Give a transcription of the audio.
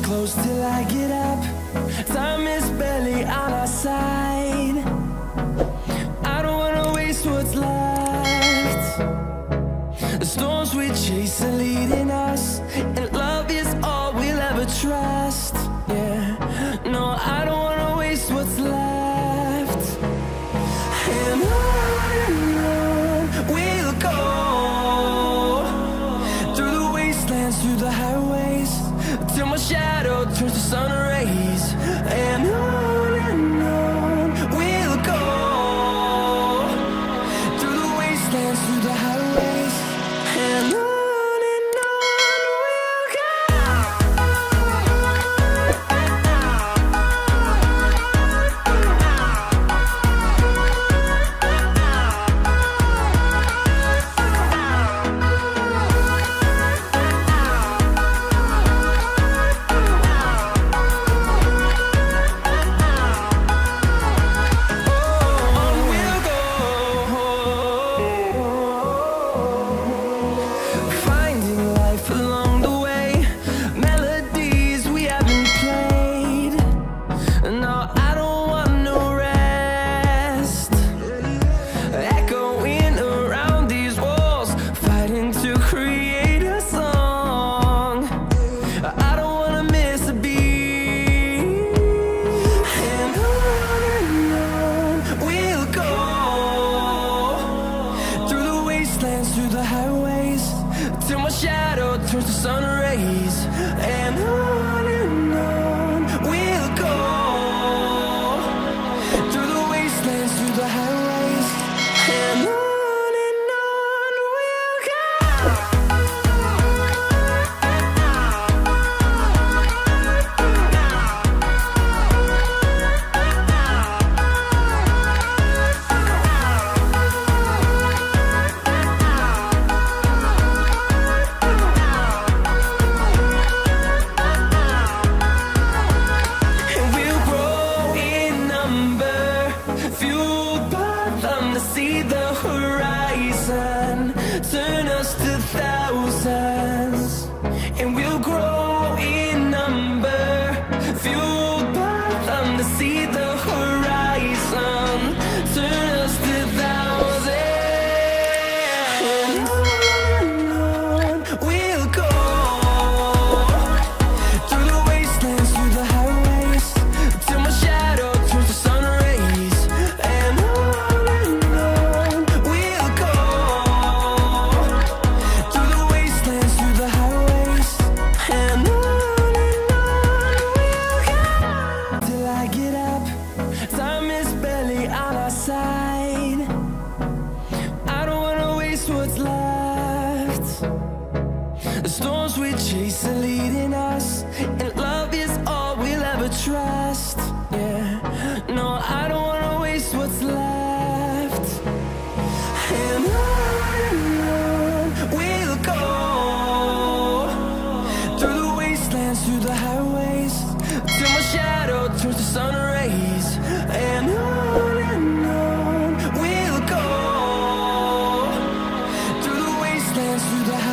close till I get up. Time is barely on our side. I don't wanna waste what's left. The storms we chase are leading us, and love is all we'll ever trust. Yeah, no, I don't wanna waste what's left. And on we'll go, through the wastelands, through the highways, till my shadow turns to sun rays. And on we'll go, through the wastelands, through the highways, and on. Through the highways, till my shadow turns to sun rays. And on we'll go, through the wastelands, through the highways, and on we'll go. See the horizon turn us to thousands, and we'll grow in number, fueled by them to see the horizon turn us to thousands. And on we'll go, through the wastelands, through the highways, till my shadow turns to sun rays. And I don't wanna waste what's left. The storms we chase are leading us, and love is all we'll ever trust. Yeah, no, I don't wanna waste what's left. And on we'll go, through the wastelands, through the highways, till my shadow turns to sun rays. And on we'll go, through the wastelands, through the highways.